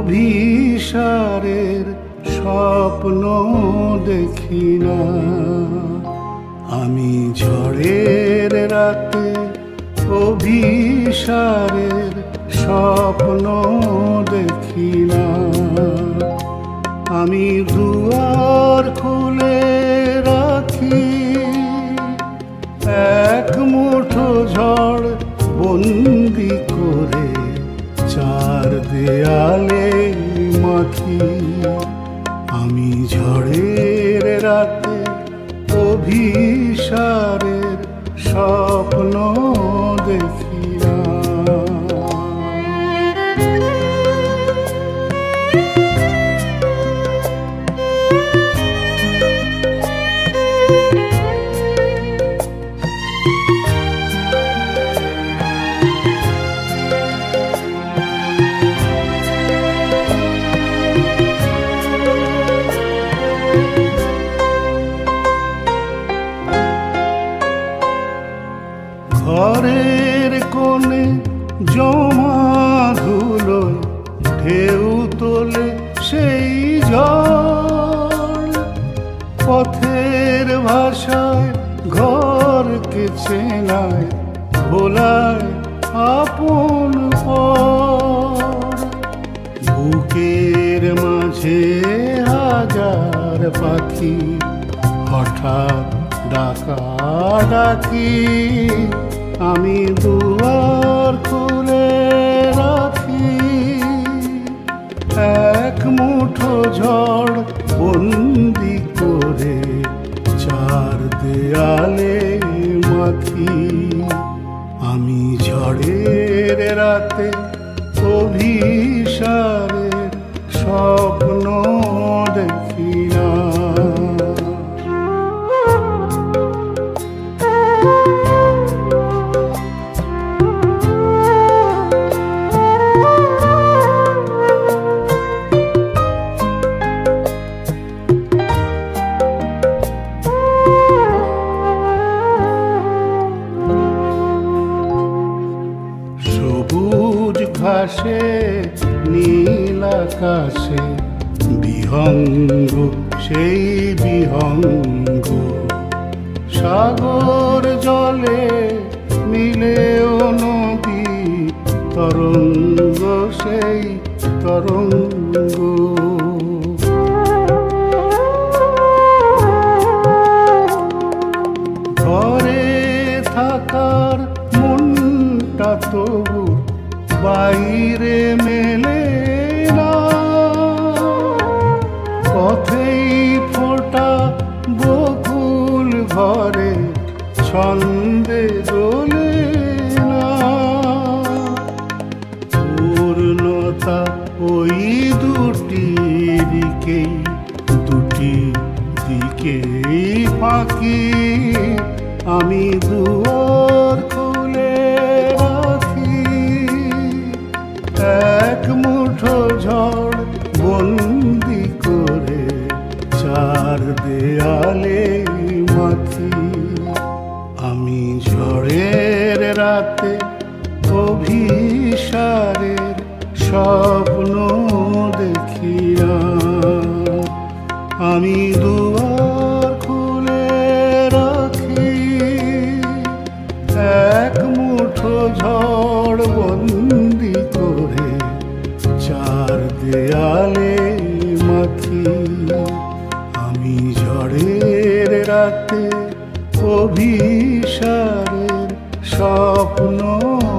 অভিসারের স্বপ্ন দেখি না। আমি ঝড়ের রাতে অভিসারের স্বপ্ন দেখি না। আমি দুয়ার খুলে রাখি, এক মুঠো ঝড় বন্দি করে চার দেয়ালে মাখি। আমি ঝড়ের রাতে অভিসারের স্বপ্ন দেখি না। ঘরের কোণে জমা ধুলোয় ঢেউ তোলে সেই জল। পথের ভাষায় ঘরকে চেনায়, ভোলায় আপন পর। বুকের মাঝে হাজার পাখি হঠাৎ ডাকা ডাকি। আমি দুয়ার খুলে রাখি, এক মুঠো ঝড় বন্দি করে চার দেয়ালে মাখি। আমি ঝড়ের রাতে অভিসারের স্বপ্ন দেখি না। সবুজ ঘাসে নীল আকাশে বিহঙ্গ সেই বিহঙ্গ। সাগর জলে মিলেও নদী তরঙ্গ সেই তরঙ্গ। ঘরে থাকার মনটা তবু বাইরে মেলে না। পথেই ফোটা বকুল ঘরে ছন্দে দোলে না। পূর্ণতা ওই দুটি দিকেই ফাঁকি। আমি দুয়ার খুলে রাখি, এক মুঠো ঝড় বন্দি করে চার দেয়ালে মাখি। আমি ঝড়ের রাতে অভিসারের স্বপ্ন দেখি না। আমি দুয়ার খুলে রাখি, এক মুঠো ঝড় বন্দি করে চার দেয়ালে মাখি। আমি ঝড়ের রাতে অভিসারের স্বপ্ন